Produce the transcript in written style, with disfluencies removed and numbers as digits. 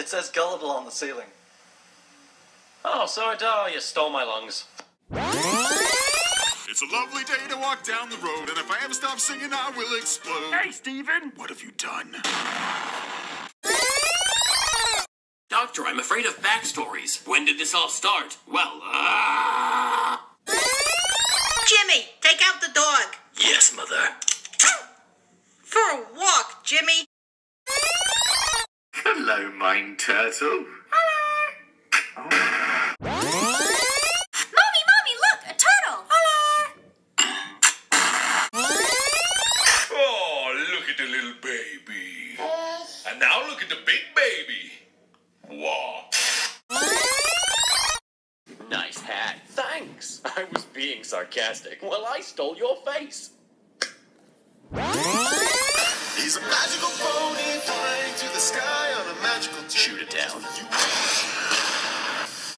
It says gullible on the ceiling. Oh, so you stole my lungs. It's a lovely day to walk down the road, and if I ever stop singing, I will explode. Hey, Steven! What have you done? Doctor, I'm afraid of backstories. When did this all start? Well, Jimmy, take out the dog. Yes, Mother. For a walk, Jimmy. Hello, Mine Turtle. Mommy, look, a turtle. Oh, look at the little baby. And now look at the big baby. Wow. Nice hat. Thanks. I was being sarcastic. Well, I stole your face. He's a magical pony flying to the sky on a magical Shoot it down.